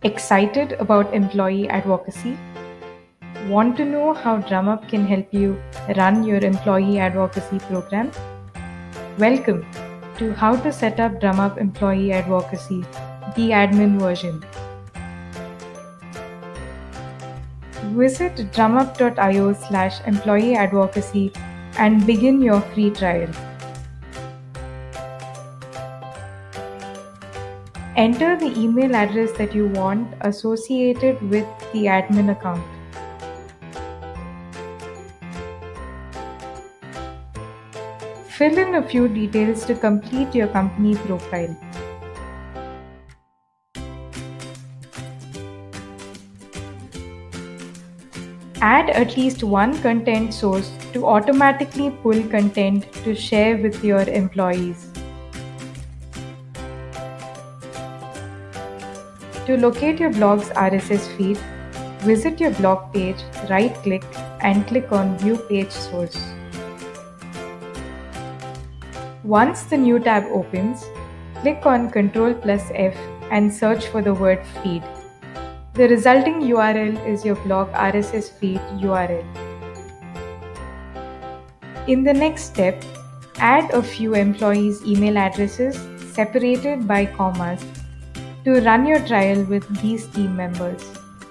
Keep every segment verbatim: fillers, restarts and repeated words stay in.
Excited about employee advocacy? Want to know how DrumUp can help you run your employee advocacy program? Welcome to How to Set Up DrumUp Employee Advocacy, the admin version. Visit drumup dot io slash employee advocacy and begin your free trial. Enter the email address that you want associated with the admin account. Fill in a few details to complete your company profile. Add at least one content source to automatically pull content to share with your employees. To locate your blog's R S S feed, visit your blog page, right-click, and click on View Page Source. Once the new tab opens, click on control plus F and search for the word feed. The resulting U R L is your blog R S S feed U R L. In the next step, add a few employees' email addresses separated by commas to run your trial with these team members.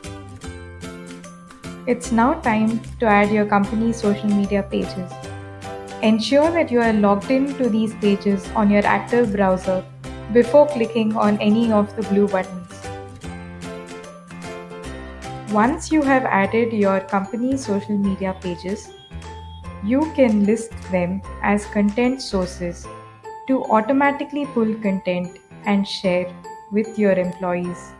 It's now time to add your company's social media pages. Ensure that you are logged in to these pages on your active browser before clicking on any of the blue buttons. Once you have added your company's social media pages, you can list them as content sources to automatically pull content and share with your employees.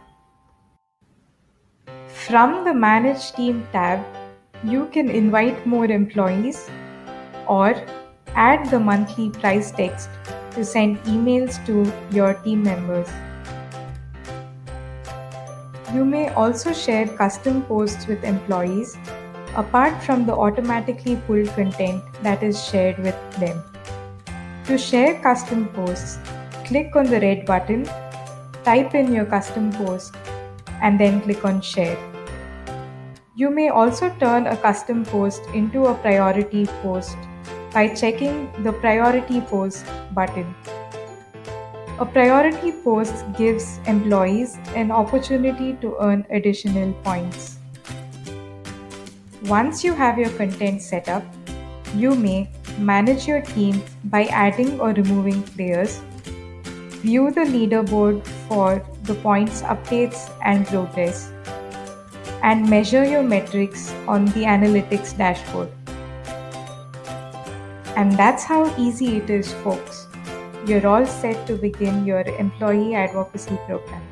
From the Manage Team tab, you can invite more employees or add the monthly price text to send emails to your team members. You may also share custom posts with employees apart from the automatically pulled content that is shared with them. To share custom posts, click on the red button, type in your custom post, and then click on Share. You may also turn a custom post into a priority post by checking the Priority Post button. A priority post gives employees an opportunity to earn additional points. Once you have your content set up, you may manage your team by adding or removing players, view the leaderboard for the points updates and progress, and measure your metrics on the analytics dashboard. And that's how easy it is, folks. You're all set to begin your employee advocacy program.